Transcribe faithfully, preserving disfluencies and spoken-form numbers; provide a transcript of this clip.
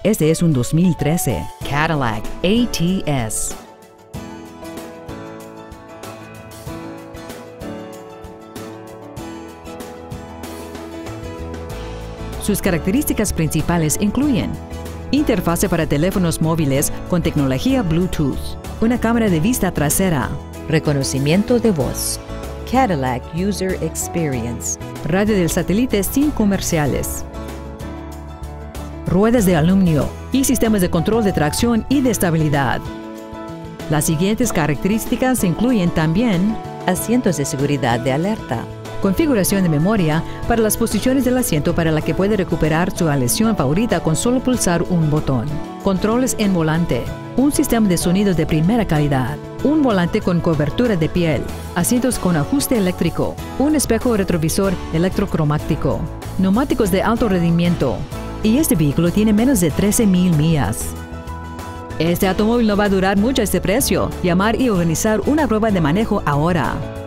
Este es un dos mil trece Cadillac A T S. Sus características principales incluyen interfase para teléfonos móviles con tecnología Bluetooth, una cámara de vista trasera, reconocimiento de voz, Cadillac User Experience, radio del satélite sin comerciales, ruedas de aluminio y sistemas de control de tracción y de estabilidad. Las siguientes características incluyen también asientos de seguridad de alerta, configuración de memoria para las posiciones del asiento para la que puede recuperar su lesión favorita con solo pulsar un botón, controles en volante, un sistema de sonidos de primera calidad, un volante con cobertura de piel, asientos con ajuste eléctrico, un espejo retrovisor electrocromático, neumáticos de alto rendimiento, y este vehículo tiene menos de trece mil millas. Este automóvil no va a durar mucho a este precio. Llamar y organizar una prueba de manejo ahora.